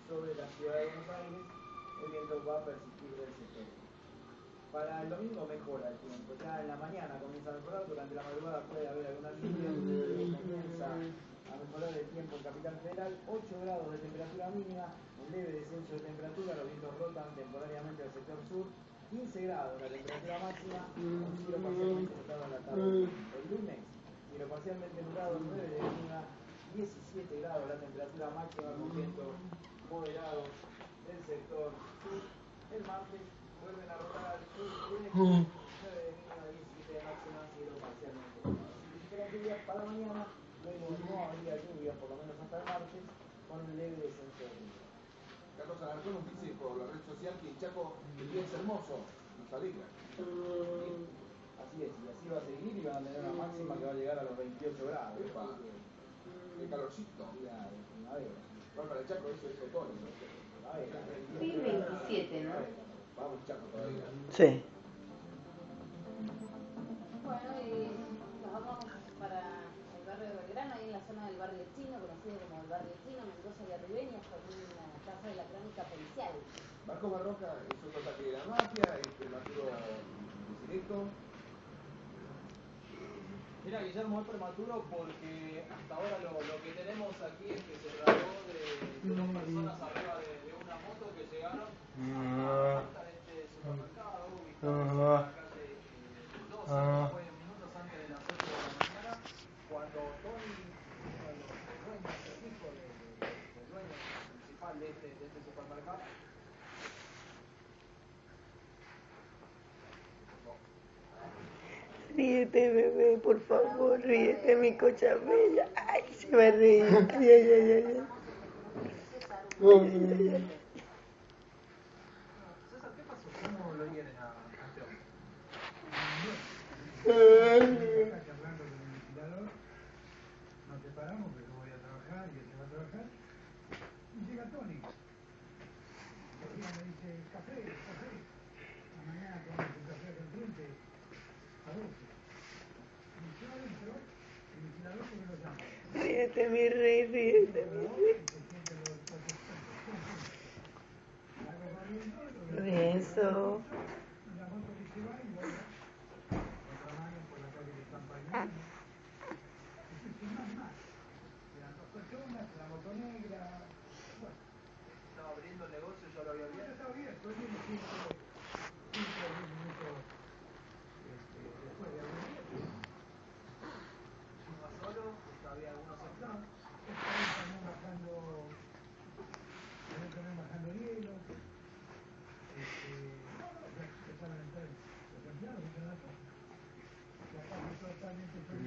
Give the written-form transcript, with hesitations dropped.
sobre la ciudad de Buenos Aires, el viento va a persistir del sector. Para el domingo mejora el tiempo, ya en la mañana comienza a mejorar, durante la madrugada puede haber algunas lluvias, comienza a mejorar el tiempo en Capital Federal, 8 grados de temperatura mínima, un leve descenso de temperatura, los vientos rotan temporariamente al sector sur, 15 grados la temperatura máxima, un cielo parcialmente nublado en la tarde. El lunes, cielo parcialmente nublado, 9 de mínima, 17 grados la temperatura máxima con vientos moderados del sector sur. El martes vuelven a rotar al sur, 9 de mínima, 17 de máxima, cielo parcialmente nublado. Si esperan lluvias para mañana, luego no habría lluvias, por lo menos hasta el martes, con un leve descenso de lluvia. Carlos Alarcón nos dice por la red social que Chaco el día es hermoso, nos alegra. Así es, y así va a seguir y van a tener una máxima que va a llegar a los 28 grados. El calorcito. La primavera. Bueno, para el Chaco eso es otoño. Sí, 27, ¿no? Vamos, Chaco todavía. Sí. Bueno, y nos vamos para el barrio de Belgrano, ahí en la zona del barrio chino, conocido como el barrio chino, Mendoza y Arribeños, con una casa de la crónica policial. Marco Barroca es otro ataque de la mafia, prematuro directo. Mira, Guillermo, es prematuro porque hasta ahora lo que tenemos aquí es que se trató de dos personas arriba de una moto que llegaron a la puerta de este supermercado ubicado en la calle 12, fue minutos antes de las 8 de la mañana, cuando Tony, uno de los dueños, el hijo del dueño principal de este supermercado, Ríete, bebé, por favor, ríete, mi cocha bella. Ay, se va a reír. Ay, ay, ay, ay. César, ¿qué pasó? ¿Cómo lo vienen a este hombre? Está charlando con el ventilador, nos separamos, pero yo voy a trabajar y él se va a trabajar, y llega Tony. Y me dice, café, café. La mañana tomamos un café acá enfrente, a 12. Y yo adentro, el ventilador, ¿por qué lo llamo? Ríete, mi rey, ríete, mi rey. Y se sienten los salgo corriendo, Eso. y la moto que se va y bueno, otra mano por la calle de San Pañano. Y sin más. Eran dos personas, la moto negra, bueno. Estaba abriendo el negocio, yo lo había Ya abierto. estaba abierto, él viene 5 o 10 minutos después de haber abierto. ¿Iba solo? ¿Había algunos empleados? Estaban también bajando hielo. Ya empezaron a entrar los empleados, ya la cosa. La casa totalmente